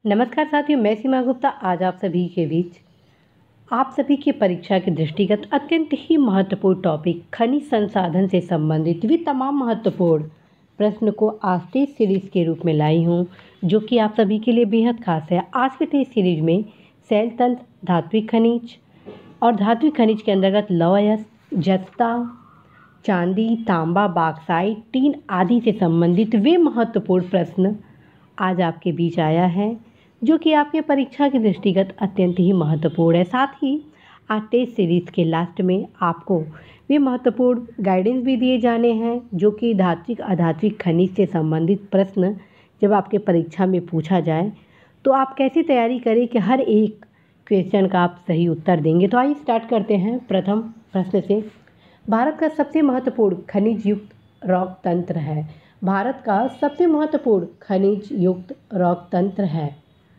नमस्कार साथियों, मैं सीमा गुप्ता आज आप सभी के बीच आप सभी की परीक्षा के दृष्टिगत अत्यंत ही महत्वपूर्ण टॉपिक खनिज संसाधन से संबंधित वे तमाम महत्वपूर्ण प्रश्न को आज टेस्ट सीरीज के रूप में लाई हूँ, जो कि आप सभी के लिए बेहद खास है। आज के टेस्ट सीरीज में शैल तंत्र, धात्विक खनिज और धात्विक खनिज के अंतर्गत लौह अयस्क, जस्ता, चांदी, तांबा, बॉक्साइट, टीन आदि से संबंधित वे महत्वपूर्ण प्रश्न आज आपके बीच आया है, जो कि आपके परीक्षा के दृष्टिगत अत्यंत ही महत्वपूर्ण है। साथ ही आज टेस्ट सीरीज के लास्ट में आपको वे महत्वपूर्ण गाइडेंस भी दिए जाने हैं, जो कि धात्विक अधात्विक खनिज से संबंधित प्रश्न जब आपके परीक्षा में पूछा जाए तो आप कैसी तैयारी करें कि हर एक क्वेश्चन का आप सही उत्तर देंगे। तो आइए स्टार्ट करते हैं प्रथम प्रश्न से। भारत का सबसे महत्वपूर्ण खनिज युक्त रॉक तंत्र है। भारत का सबसे महत्वपूर्ण खनिज युक्त रॉक तंत्र है।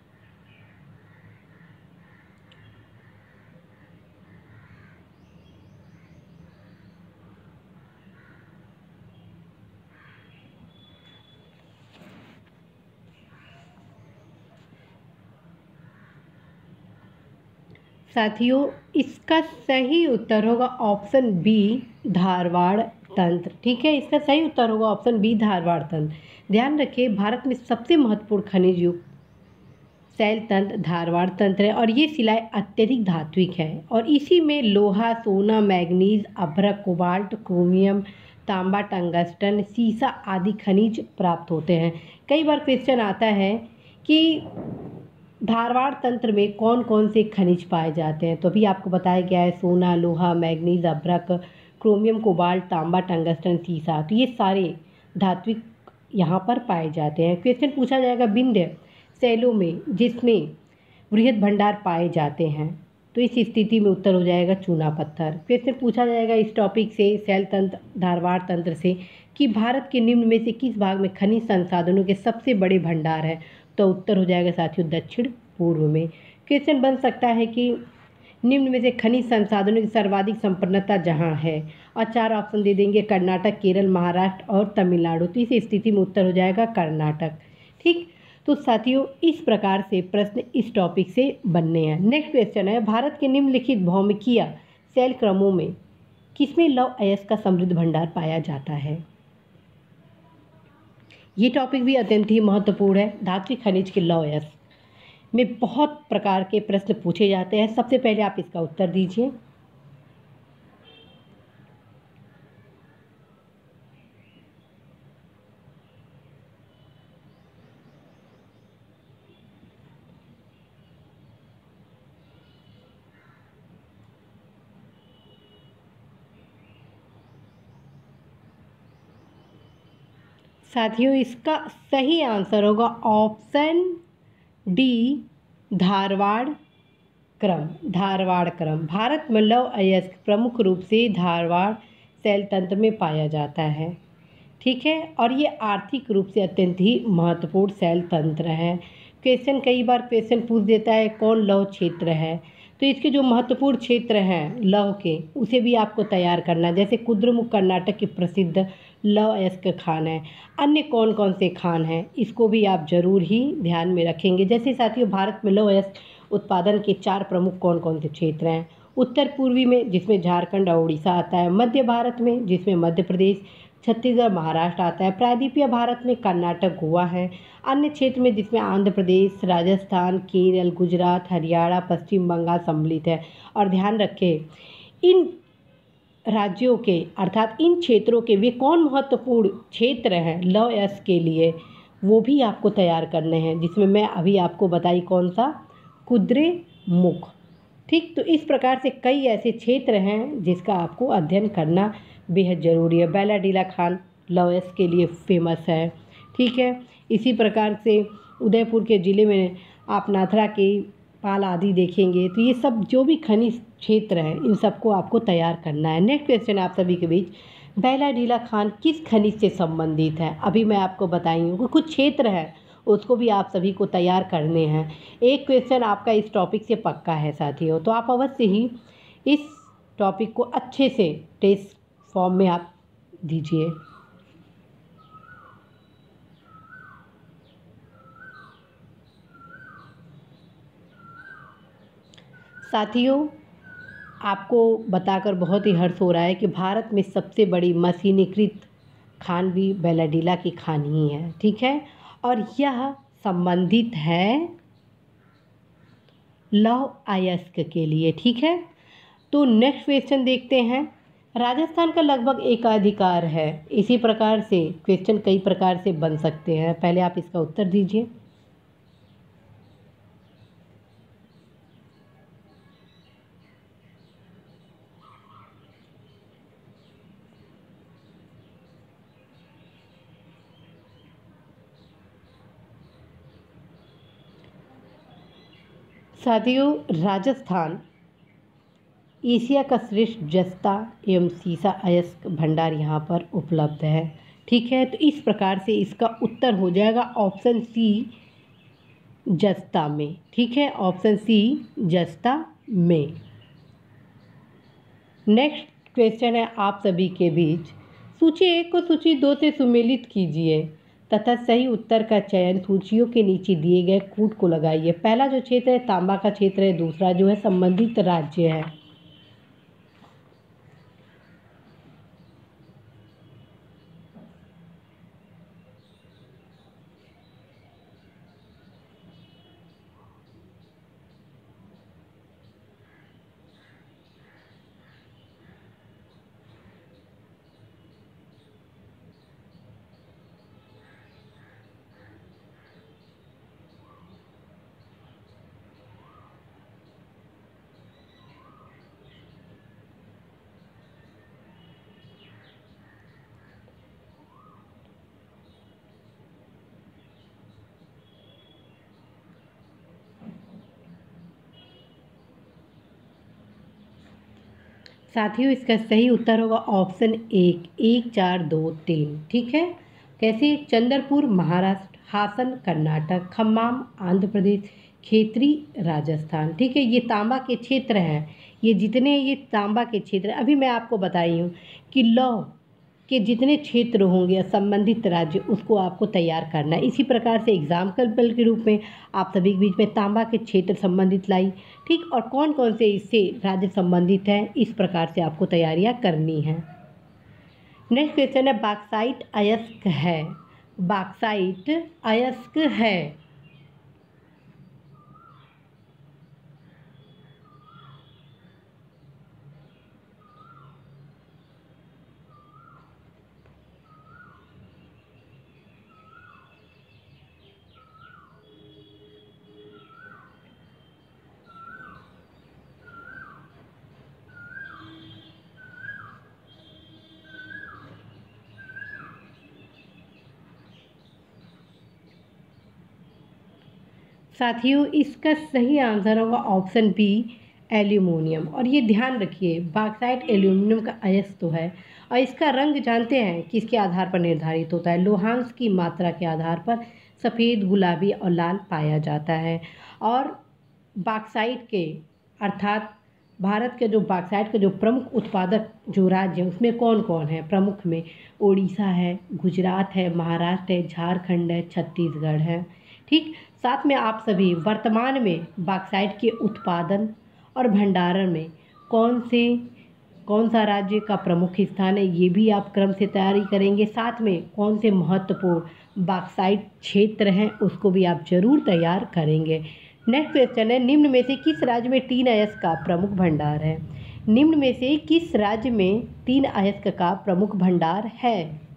साथियों, इसका सही उत्तर होगा ऑप्शन बी, धारवाड़ तंत्र। ठीक है, इसका सही उत्तर होगा ऑप्शन बी, धारवाड़ तंत्र। ध्यान रखिए, भारत में सबसे महत्वपूर्ण खनिज युक्त शैल तंत्र धारवाड़ तंत्र है और ये शिलाएं अत्यधिक धात्विक है और इसी में लोहा, सोना, मैग्नीज, अभ्रक, कोबाल्ट, क्रोमियम, तांबा, टंगस्टन, सीसा आदि खनिज प्राप्त होते हैं। कई बार क्वेश्चन आता है कि धारवाड़ तंत्र में कौन कौन से खनिज पाए जाते हैं, तो अभी आपको बताया गया है सोना, लोहा, मैग्नीज, अभ्रक, क्रोमियम, कोबाल्ट, तांबा, टंगस्टन, सीसा। तो ये सारे धात्विक यहाँ पर पाए जाते हैं। क्वेश्चन पूछा जाएगा विंध्य शैलों में जिसमें वृहद भंडार पाए जाते हैं, तो इस स्थिति में उत्तर हो जाएगा चूना पत्थर। क्वेश्चन पूछा जाएगा इस टॉपिक से शैल तंत्र धारवाड़ तंत्र से कि भारत के निम्न में से किस भाग में खनिज संसाधनों के सबसे बड़े भंडार हैं, तो उत्तर हो जाएगा साथियों दक्षिण पूर्व में। क्वेश्चन बन सकता है कि निम्न में से खनिज संसाधनों की सर्वाधिक संपन्नता जहाँ है, और 4 ऑप्शन दे देंगे कर्नाटक, केरल, महाराष्ट्र और तमिलनाडु। तो इस स्थिति में उत्तर हो जाएगा कर्नाटक। ठीक, तो साथियों इस प्रकार से प्रश्न इस टॉपिक से बनने हैं। नेक्स्ट क्वेश्चन है, भारत के निम्नलिखित भौमिकीय शैल क्रमों में किसमें लौह अयस्क का समृद्ध भंडार पाया जाता है। ये टॉपिक भी अत्यंत ही महत्वपूर्ण है। धात्विक खनिज के लौह अयस्क में बहुत प्रकार के प्रश्न पूछे जाते हैं। सबसे पहले आप इसका उत्तर दीजिए। साथियों, इसका सही आंसर होगा ऑप्शन डी, धारवाड़ क्रम। धारवाड़ क्रम भारत में लौह अयस्क प्रमुख रूप से धारवाड़ शैल तंत्र में पाया जाता है। ठीक है, और ये आर्थिक रूप से अत्यंत ही महत्वपूर्ण शैल तंत्र है। क्वेश्चन कई बार क्वेश्चन पूछ देता है कौन लौह क्षेत्र है, तो इसके जो महत्वपूर्ण क्षेत्र हैं लौह के उसे भी आपको तैयार करना है। जैसे कुद्रेमुख कर्नाटक की प्रसिद्ध लौह अयस्क खान है। अन्य कौन कौन से खान हैं इसको भी आप जरूर ही ध्यान में रखेंगे। जैसे साथियों, भारत में लौह अयस्क उत्पादन के 4 प्रमुख कौन कौन से क्षेत्र हैं। उत्तर पूर्वी में जिसमें झारखंड और उड़ीसा आता है, मध्य भारत में जिसमें मध्य प्रदेश, छत्तीसगढ़, महाराष्ट्र आता है, प्रायद्वीपीय भारत में कर्नाटक, गोवा है, अन्य क्षेत्र में जिसमें आंध्र प्रदेश, राजस्थान, केरल, गुजरात, हरियाणा, पश्चिम बंगाल सम्मिलित है। और ध्यान रखें, इन राज्यों के अर्थात इन क्षेत्रों के वे कौन महत्वपूर्ण क्षेत्र हैं लौह अयस्क के लिए, वो भी आपको तैयार करने हैं, जिसमें मैं अभी आपको बताई कौन सा, कुद्रेमुख। ठीक, तो इस प्रकार से कई ऐसे क्षेत्र हैं जिसका आपको अध्ययन करना बेहद ज़रूरी है। बैलाडीला खान लौह अयस्क के लिए फेमस है। ठीक है, इसी प्रकार से उदयपुर के ज़िले में आप नाथरा के पाल आदि देखेंगे। तो ये सब जो भी खनिज क्षेत्र हैं इन सबको आपको तैयार करना है। नेक्स्ट क्वेश्चन आप सभी के बीच, बैलाडीला खान किस खनिज से संबंधित है। अभी मैं आपको बताई हूँ कुछ क्षेत्र हैं उसको भी आप सभी को तैयार करने हैं। एक क्वेश्चन आपका इस टॉपिक से पक्का है साथियों, तो आप अवश्य ही इस टॉपिक को अच्छे से टेस्ट फॉर्म में आप दीजिए। साथियों, आपको बताकर बहुत ही हर्ष हो रहा है कि भारत में सबसे बड़ी मशीनीकृत खान भी बैलाडीला की खान ही है, ठीक है। और यह संबंधित है लौह अयस्क के लिए, ठीक है। तो नेक्स्ट क्वेश्चन देखते हैं। राजस्थान का लगभग एकाधिकार है। इसी प्रकार से क्वेश्चन कई प्रकार से बन सकते हैं, पहले आप इसका उत्तर दीजिए। साथियों, राजस्थान एशिया का श्रेष्ठ जस्ता एवं सीसा अयस्क भंडार यहाँ पर उपलब्ध है, ठीक है। तो इस प्रकार से इसका उत्तर हो जाएगा ऑप्शन सी, जस्ता में, ठीक है। ऑप्शन सी, जस्ता में। नेक्स्ट क्वेश्चन है आप सभी के बीच। सूची 1 को सूची 2 से सुमेलित कीजिए तथा सही उत्तर का चयन सूचियों के नीचे दिए गए कूट को लगाइए। पहला जो क्षेत्र है तांबा का क्षेत्र है, दूसरा जो है संबंधित राज्य है। साथियों, इसका सही उत्तर होगा ऑप्शन 1, 1 4 2 3, ठीक है। कैसे? चंद्रपुर महाराष्ट्र, हासन कर्नाटक, खम्माम आंध्र प्रदेश, खेतरी राजस्थान, ठीक है। ये तांबा के क्षेत्र हैं। ये जितने ये तांबा के क्षेत्र, अभी मैं आपको बताई हूँ कि लौह के जितने क्षेत्र होंगे संबंधित राज्य, उसको आपको तैयार करना है। इसी प्रकार से एग्जाम्पल के रूप में आप सभी के बीच में तांबा के क्षेत्र संबंधित लाई, ठीक। और कौन कौन से इससे राज्य संबंधित हैं, इस प्रकार से आपको तैयारियां करनी है। नेक्स्ट क्वेश्चन है बॉक्साइट अयस्क है। बॉक्साइट अयस्क है। साथियों, इसका सही आंसर होगा ऑप्शन बी, एल्यूमिनियम। और ये ध्यान रखिए, बॉक्साइट एल्यूमिनियम का अयस्क तो है, और इसका रंग जानते हैं किसके आधार पर निर्धारित होता है? लोहांश की मात्रा के आधार पर सफ़ेद, गुलाबी और लाल पाया जाता है। और बॉक्साइट के अर्थात भारत के जो बॉक्साइट के जो प्रमुख उत्पादक जो राज्य हैं उसमें कौन कौन है? प्रमुख में उड़ीसा है, गुजरात है, महाराष्ट्र है, झारखंड है, छत्तीसगढ़ है, ठीक। साथ में आप सभी वर्तमान में बॉक्साइट के उत्पादन और भंडारण में कौन सा राज्य का प्रमुख स्थान है, ये भी आप क्रम से तैयारी करेंगे। साथ में कौन से महत्वपूर्ण बॉक्साइट क्षेत्र हैं उसको भी आप जरूर तैयार करेंगे। नेक्स्ट क्वेश्चन है, निम्न में से किस राज्य में टीन अयस्क का प्रमुख भंडार है? निम्न में से किस राज्य में टीन अयस्क का प्रमुख भंडार है?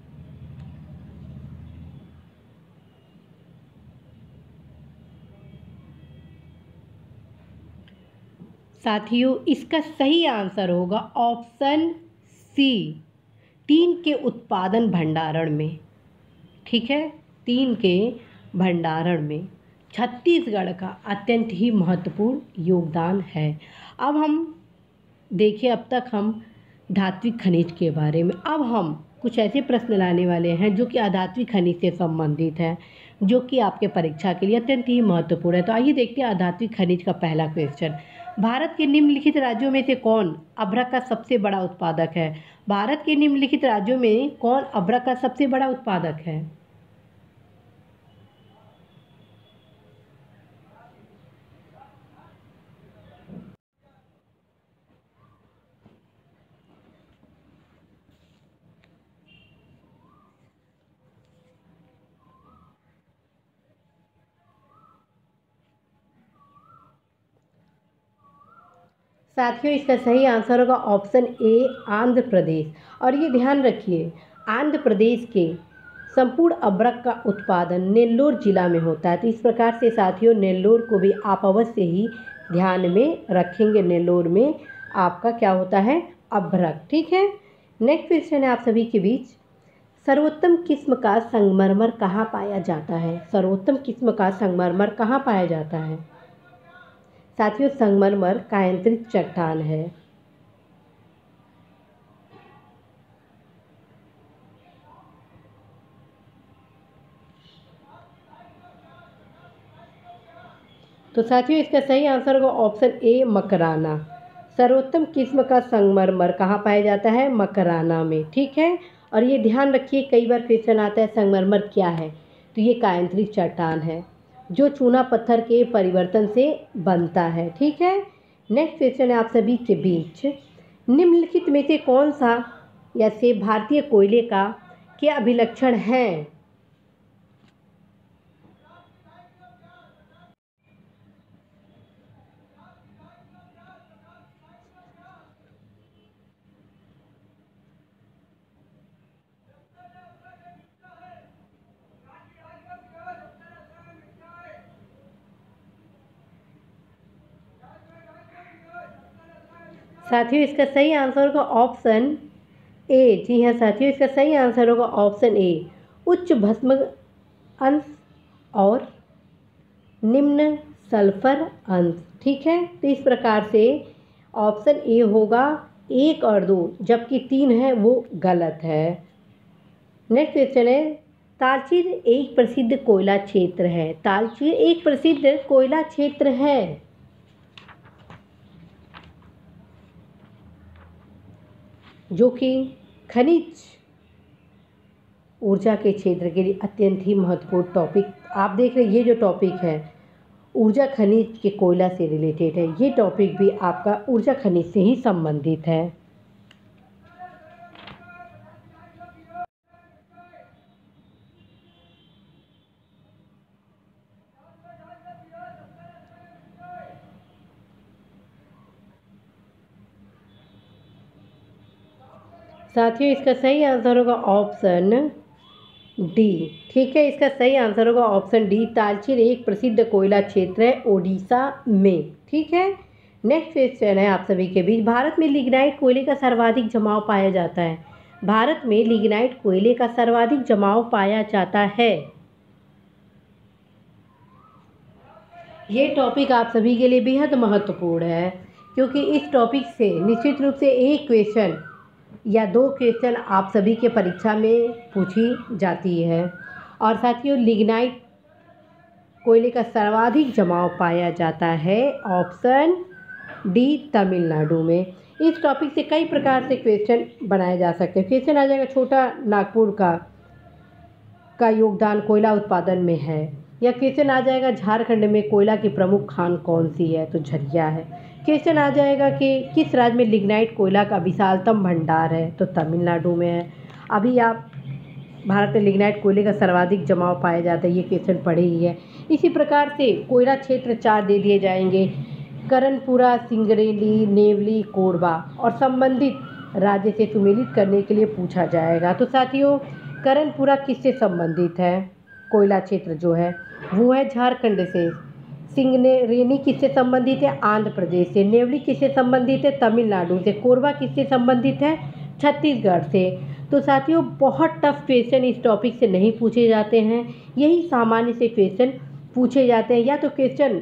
साथियों, इसका सही आंसर होगा ऑप्शन सी, टीन के उत्पादन भंडारण में, ठीक है। टीन के भंडारण में छत्तीसगढ़ का अत्यंत ही महत्वपूर्ण योगदान है। अब हम देखिए, अब तक हम धात्विक खनिज के बारे में, अब हम कुछ ऐसे प्रश्न लाने वाले हैं जो कि अधात्विक खनिज से संबंधित हैं, जो कि आपके परीक्षा के लिए अत्यंत ही महत्वपूर्ण है। तो आइए देखते हैं अधात्विक खनिज का पहला क्वेश्चन। भारत के निम्नलिखित राज्यों में से कौन अभ्रक का सबसे बड़ा उत्पादक है? भारत के निम्नलिखित राज्यों में कौन अभ्रक का सबसे बड़ा उत्पादक है? साथियों इसका सही आंसर होगा ऑप्शन ए आंध्र प्रदेश। और ये ध्यान रखिए, आंध्र प्रदेश के संपूर्ण अबरक का उत्पादन नेल्लोर जिला में होता है। तो इस प्रकार से साथियों नेल्लोर को भी आप अवश्य ही ध्यान में रखेंगे। नेल्लोर में आपका क्या होता है, अभ्रक। ठीक है, नेक्स्ट क्वेश्चन है आप सभी के बीच, सर्वोत्तम किस्म का संगमरमर कहाँ पाया जाता है? सर्वोत्तम किस्म का संगमरमर कहाँ पाया जाता है? साथियों संगमरमर कायांतरित चट्टान है। तो साथियों इसका सही आंसर होगा ऑप्शन ए मकराना। सर्वोत्तम किस्म का संगमरमर कहाँ पाया जाता है? मकराना में। ठीक है, और ये ध्यान रखिए कई बार क्वेश्चन आता है संगमरमर क्या है, तो ये कायांतरित चट्टान है जो चूना पत्थर के परिवर्तन से बनता है। ठीक है, नेक्स्ट क्वेश्चन है आप सभी के बीच, निम्नलिखित में से कौन सा या से भारतीय कोयले का क्या अभिलक्षण है? साथियों इसका सही आंसर होगा ऑप्शन ए। जी हाँ साथियों, इसका सही आंसर होगा ऑप्शन ए, उच्च भस्म अंश और निम्न सल्फर अंश। ठीक है, तो इस प्रकार से ऑप्शन ए होगा 1 और 2, जबकि 3 है वो गलत है। नेक्स्ट क्वेश्चन है, तालचीर एक प्रसिद्ध कोयला क्षेत्र है। तालचीर एक प्रसिद्ध कोयला क्षेत्र है जो कि खनिज ऊर्जा के क्षेत्र के लिए अत्यंत ही महत्वपूर्ण टॉपिक। आप देख रहे हैं ये जो टॉपिक है ऊर्जा खनिज के कोयला से रिलेटेड है। ये टॉपिक भी आपका ऊर्जा खनिज से ही संबंधित है। साथियों इसका सही आंसर होगा ऑप्शन डी। ठीक है, इसका सही आंसर होगा ऑप्शन डी, तालचेर एक प्रसिद्ध कोयला क्षेत्र है ओडिशा में। ठीक है, नेक्स्ट क्वेश्चन है आप सभी के बीच, भारत में लिग्नाइट कोयले का सर्वाधिक जमाव पाया जाता है। भारत में लिग्नाइट कोयले का सर्वाधिक जमाव पाया जाता है। ये टॉपिक आप सभी के लिए बेहद महत्वपूर्ण है क्योंकि इस टॉपिक से निश्चित रूप से एक क्वेश्चन या 2 क्वेश्चन आप सभी के परीक्षा में पूछी जाती है। और साथियों लिग्नाइट कोयले का सर्वाधिक जमाव पाया जाता है ऑप्शन डी तमिलनाडु में। इस टॉपिक से कई प्रकार से क्वेश्चन बनाए जा सकते हैं। क्वेश्चन आ जाएगा छोटा नागपुर का योगदान कोयला उत्पादन में है, या क्वेश्चन आ जाएगा झारखंड में कोयला की प्रमुख खान कौन सी है, तो झरिया है। क्वेश्चन आ जाएगा कि किस राज्य में लिग्नाइट कोयला का विशालतम भंडार है, तो तमिलनाडु में है। अभी आप भारत में लिग्नाइट कोयले का सर्वाधिक जमाव पाया जाता है, ये क्वेश्चन पढ़े ही है। इसी प्रकार से कोयला क्षेत्र 4 दे दिए जाएंगे, करनपुरा, सिंगरेली, नेवली, कोरबा, और संबंधित राज्य से सुमेलित करने के लिए पूछा जाएगा। तो साथियों करनपुरा किससे संबंधित है? कोयला क्षेत्र जो है वो है झारखंड से। सिंगरेली किससे संबंधित है? आंध्र प्रदेश से। नेवली किससे संबंधित है? तमिलनाडु से। कोरबा किससे संबंधित है? छत्तीसगढ़ से। तो साथियों बहुत टफ क्वेश्चन इस टॉपिक से नहीं पूछे जाते हैं, यही सामान्य से क्वेश्चन पूछे जाते हैं। या तो क्वेश्चन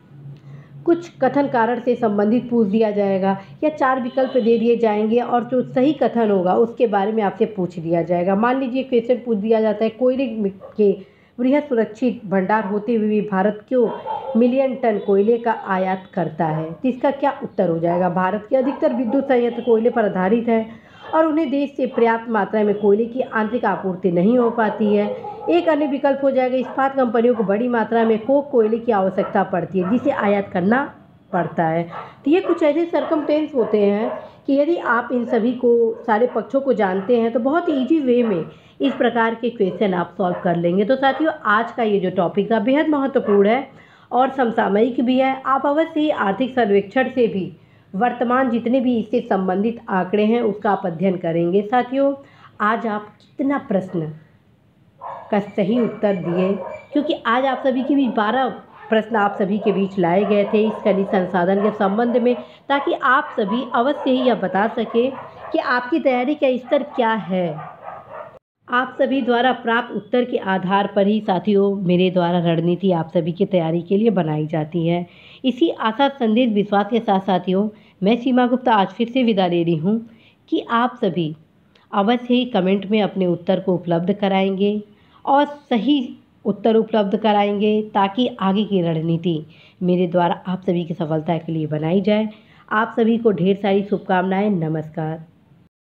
कुछ कथन कारण से संबंधित पूछ दिया जाएगा, या 4 विकल्प दे दिए जाएंगे और जो सही कथन होगा उसके बारे में आपसे पूछ लिया जाएगा। मान लीजिए क्वेश्चन पूछ दिया जाता है कोयले के बृहद सुरक्षित भंडार होते हुए भी भारत क्यों मिलियन टन कोयले का आयात करता है, तो इसका क्या उत्तर हो जाएगा? भारत के अधिकतर विद्युत संयंत्र कोयले पर आधारित है और उन्हें देश से पर्याप्त मात्रा में कोयले की आंतरिक आपूर्ति नहीं हो पाती है। एक अन्य विकल्प हो जाएगा इस्पात कंपनियों को बड़ी मात्रा में कोक कोयले की आवश्यकता पड़ती है जिसे आयात करना पड़ता है। तो ये कुछ ऐसे सरकमटेंस होते हैं कि यदि आप इन सभी को सारे पक्षों को जानते हैं तो बहुत ईजी वे में इस प्रकार के क्वेश्चन आप सॉल्व कर लेंगे। तो साथियों आज का ये जो टॉपिक था बेहद महत्वपूर्ण है और समसामयिक भी है। आप अवश्य ही आर्थिक सर्वेक्षण से भी वर्तमान जितने भी इससे संबंधित आंकड़े हैं उसका आप अध्ययन करेंगे। साथियों, आज आप कितना प्रश्न का सही उत्तर दिए, क्योंकि आज आप सभी के बीच 12 प्रश्न आप सभी के बीच लाए गए थे इस खनिज संसाधन के संबंध में, ताकि आप सभी अवश्य ही यह बता सकें कि आपकी तैयारी का स्तर क्या है। आप सभी द्वारा प्राप्त उत्तर के आधार पर ही साथियों मेरे द्वारा रणनीति आप सभी की तैयारी के लिए बनाई जाती है। इसी आशा, संदेश, विश्वास के साथ साथियों मैं सीमा गुप्ता आज फिर से विदा ले रही हूँ कि आप सभी अवश्य ही कमेंट में अपने उत्तर को उपलब्ध कराएंगे और सही उत्तर उपलब्ध कराएंगे, ताकि आगे की रणनीति मेरे द्वारा आप सभी की सफलता के लिए बनाई जाए। आप सभी को ढेर सारी शुभकामनाएं। नमस्कार।